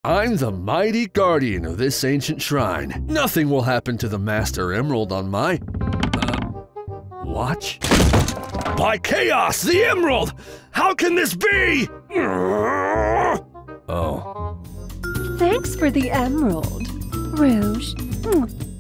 I'm the mighty guardian of this ancient shrine. Nothing will happen to the Master Emerald on my... watch? Why, Chaos, the Emerald! How can this be? Oh. Thanks for the emerald, Rouge.